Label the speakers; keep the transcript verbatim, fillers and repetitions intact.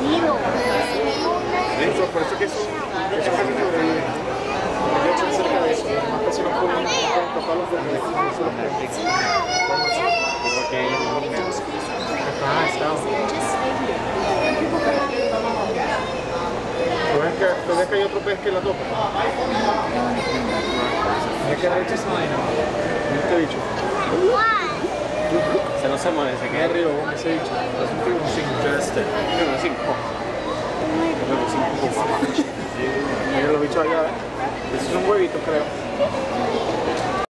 Speaker 1: Eso, por eso que eso, eso casi sobrevive. Yo estoy cerca de eso, las demás personas pueden tocar los bebés.
Speaker 2: Porque hay un niño.
Speaker 1: Ah, está. ¿Tú ves que, tú ves que hay otro pez que la toca? Es que ha hecho esa vaina. Mira este bicho.
Speaker 2: Se no se mueve, se queda
Speaker 1: Queda arriba, ese bicho. Es un primo interesting.
Speaker 2: Número cinco. Número cinco.
Speaker 1: Mira los bichos allá, ¿eh? Esos son huevitos, creo.